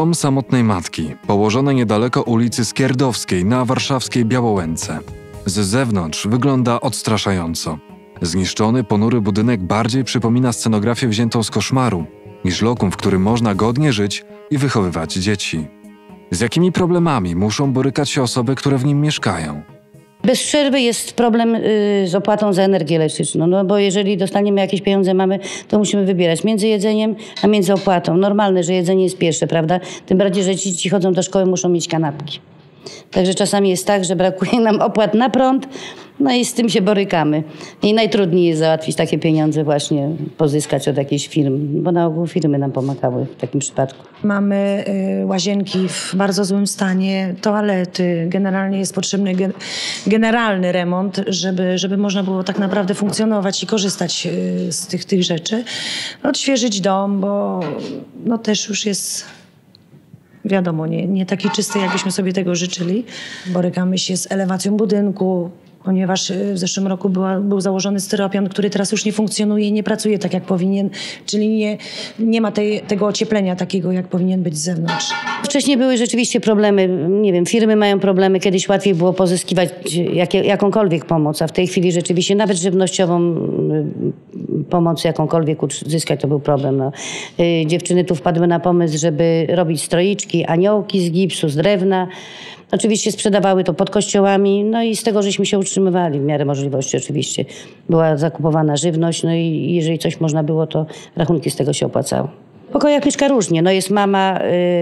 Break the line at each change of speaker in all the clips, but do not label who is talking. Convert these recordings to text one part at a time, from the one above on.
Dom samotnej matki, położony niedaleko ulicy Skierdowskiej na warszawskiej Białołęce. Z zewnątrz wygląda odstraszająco. Zniszczony, ponury budynek bardziej przypomina scenografię wziętą z koszmaru, niż lokum, w którym można godnie żyć i wychowywać dzieci. Z jakimi problemami muszą borykać się osoby, które w nim mieszkają?
Bez przerwy jest problem z opłatą za energię elektryczną, no bo jeżeli dostaniemy jakieś pieniądze mamy, to musimy wybierać między jedzeniem, a między opłatą. Normalne, że jedzenie jest pierwsze, prawda? Tym bardziej, że dzieci chodzą do szkoły, muszą mieć kanapki. Także czasami jest tak, że brakuje nam opłat na prąd, no i z tym się borykamy. I najtrudniej jest załatwić takie pieniądze właśnie, pozyskać od jakichś firm, bo na ogół firmy nam pomagały w takim przypadku.
Mamy łazienki w bardzo złym stanie, toalety, generalnie jest potrzebny generalny remont, żeby można było tak naprawdę funkcjonować i korzystać z tych rzeczy. Odświeżyć dom, bo no też już jest... Wiadomo, nie taki czysty, jakbyśmy sobie tego życzyli. Borykamy się z elewacją budynku, ponieważ w zeszłym roku był założony styropian, który teraz już nie funkcjonuje i nie pracuje tak, jak powinien. Czyli nie ma tego ocieplenia takiego, jak powinien być z zewnątrz.
Wcześniej były rzeczywiście problemy, nie wiem, firmy mają problemy. Kiedyś łatwiej było pozyskiwać jakąkolwiek pomoc, a w tej chwili rzeczywiście nawet żywnościową pomoc jakąkolwiek uzyskać to był problem. No. Dziewczyny tu wpadły na pomysł, żeby robić stroiczki, aniołki z gipsu, z drewna. Oczywiście sprzedawały to pod kościołami, no i z tego żeśmy się utrzymywali w miarę możliwości oczywiście. Była zakupowana żywność, no i jeżeli coś można było, to rachunki z tego się opłacały. W pokojach mieszka różnie. No jest mama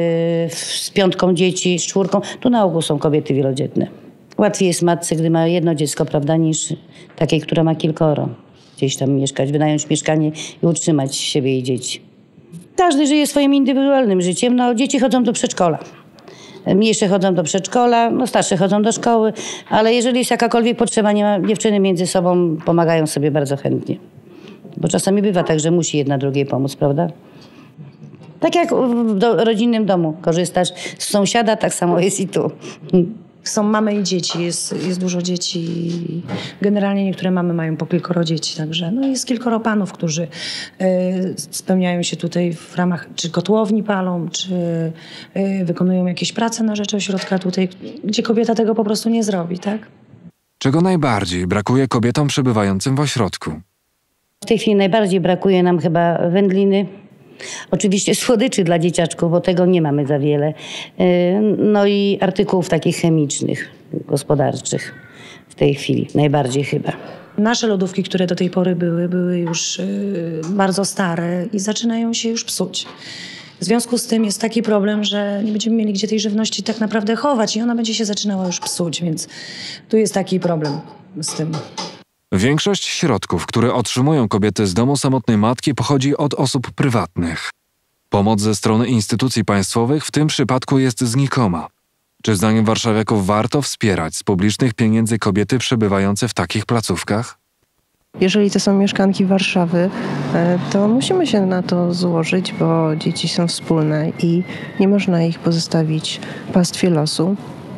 z 5 dzieci, z 4. Tu na ogół są kobiety wielodzietne. Łatwiej jest matce, gdy ma jedno dziecko, prawda, niż takiej, która ma kilkoro. Gdzieś tam mieszkać, wynająć mieszkanie i utrzymać siebie i dzieci. Każdy żyje swoim indywidualnym życiem. No, dzieci chodzą do przedszkola. Mniejsze chodzą do przedszkola, no starsze chodzą do szkoły, ale jeżeli jest jakakolwiek potrzeba, nie ma, dziewczyny między sobą pomagają sobie bardzo chętnie. Bo czasami bywa tak, że musi jedna drugiej pomóc, prawda? Tak jak w rodzinnym domu korzystasz z sąsiada, tak samo jest i tu.
Są mamy i dzieci, jest dużo dzieci. Generalnie niektóre mamy mają po kilkoro dzieci, także no jest kilkoro panów, którzy spełniają się tutaj w ramach, czy kotłowni palą, czy wykonują jakieś prace na rzecz ośrodka tutaj, gdzie kobieta tego po prostu nie zrobi, tak?
Czego najbardziej brakuje kobietom przebywającym w ośrodku?
W tej chwili najbardziej brakuje nam chyba wędliny. Oczywiście słodyczy dla dzieciaczków, bo tego nie mamy za wiele. No i artykułów takich chemicznych, gospodarczych w tej chwili najbardziej chyba.
Nasze lodówki, które do tej pory były już bardzo stare i zaczynają się już psuć. W związku z tym jest taki problem, że nie będziemy mieli gdzie tej żywności tak naprawdę chować i ona będzie się zaczynała już psuć, więc tu jest taki problem z tym.
Większość środków, które otrzymują kobiety z domu samotnej matki, pochodzi od osób prywatnych. Pomoc ze strony instytucji państwowych w tym przypadku jest znikoma. Czy zdaniem warszawiaków warto wspierać z publicznych pieniędzy kobiety przebywające w takich placówkach?
Jeżeli to są mieszkanki Warszawy, to musimy się na to złożyć, bo dzieci są wspólne i nie można ich pozostawić pastwie losu.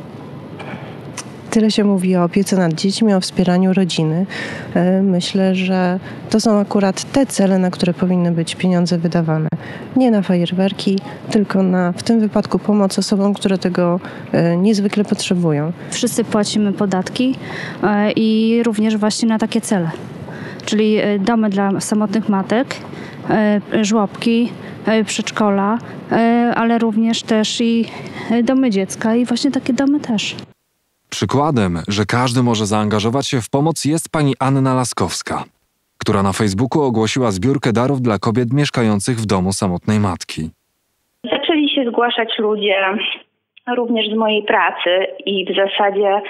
Tyle się mówi o opiece nad dziećmi, o wspieraniu rodziny. Myślę, że to są akurat te cele, na które powinny być pieniądze wydawane. Nie na fajerwerki, tylko na, w tym wypadku, pomoc osobom, które tego niezwykle potrzebują.
Wszyscy płacimy podatki i również właśnie na takie cele. Czyli domy dla samotnych matek, żłobki, przedszkola, ale również też i domy dziecka i właśnie takie domy też.
Przykładem, że każdy może zaangażować się w pomoc, jest pani Anna Laskowska, która na Facebooku ogłosiła zbiórkę darów dla kobiet mieszkających w domu samotnej matki.
Zaczęli się zgłaszać ludzie również z mojej pracy i w zasadzie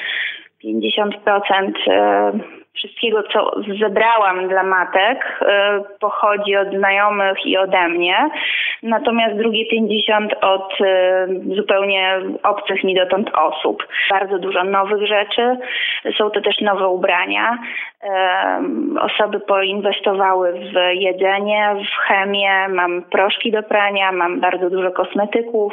50% wszystkiego, co zebrałam dla matek, pochodzi od znajomych i ode mnie. Natomiast drugie 50 od zupełnie obcych mi dotąd osób. Bardzo dużo nowych rzeczy. Są to też nowe ubrania. Osoby poinwestowały w jedzenie, w chemię. Mam proszki do prania, mam bardzo dużo kosmetyków.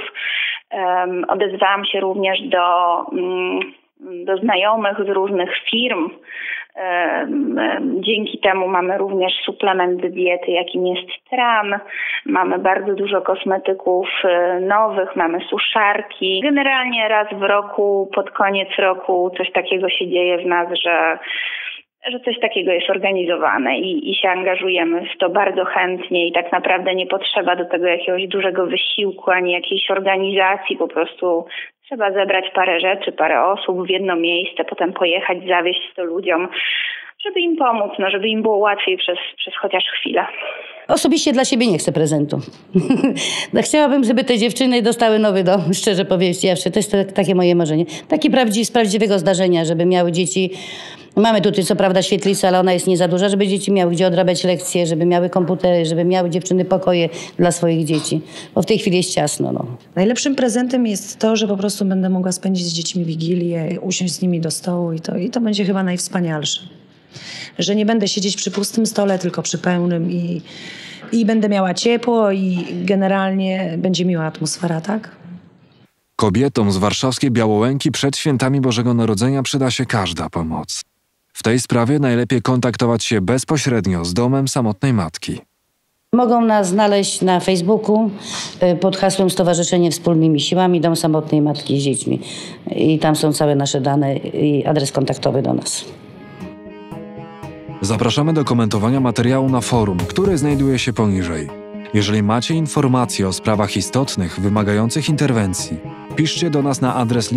Odezwałam się również do znajomych z różnych firm, Dzięki temu mamy również suplement do diety, jakim jest tran. Mamy bardzo dużo kosmetyków nowych, mamy suszarki. Generalnie raz w roku, pod koniec roku coś takiego się dzieje w nas, że coś takiego jest organizowane i się angażujemy w to bardzo chętnie i tak naprawdę nie potrzeba do tego jakiegoś dużego wysiłku ani jakiejś organizacji, po prostu trzeba zebrać parę rzeczy, parę osób w jedno miejsce, potem pojechać, zawieźć to ludziom, żeby im pomóc, żeby im było łatwiej przez chociaż chwilę.
Osobiście dla siebie nie chcę prezentu. Chciałabym, żeby te dziewczyny dostały nowy dom, szczerze powiedziawszy. To jest takie moje marzenie. Taki z prawdziwego zdarzenia, żeby miały dzieci. Mamy tutaj co prawda świetlicę, ale ona jest nie za duża, żeby dzieci miały gdzie odrabiać lekcje, żeby miały komputery, żeby miały dziewczyny pokoje dla swoich dzieci. Bo w tej chwili jest ciasno.
Najlepszym prezentem jest to, że po prostu będę mogła spędzić z dziećmi Wigilię, usiąść z nimi do stołu i to będzie chyba najwspanialsze. Że nie będę siedzieć przy pustym stole, tylko przy pełnym i będę miała ciepło i generalnie będzie miła atmosfera, tak?
Kobietom z warszawskiej Białołęki przed świętami Bożego Narodzenia przyda się każda pomoc. W tej sprawie najlepiej kontaktować się bezpośrednio z Domem Samotnej Matki.
Mogą nas znaleźć na Facebooku pod hasłem Stowarzyszenie Wspólnymi Siłami Dom Samotnej Matki z Dziećmi. I tam są całe nasze dane i adres kontaktowy do nas.
Zapraszamy do komentowania materiału na forum, który znajduje się poniżej. Jeżeli macie informacje o sprawach istotnych, wymagających interwencji, piszcie do nas na adres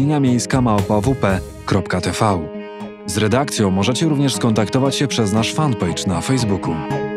liniamiejska@wp.tv. Z redakcją możecie również skontaktować się przez nasz fanpage na Facebooku.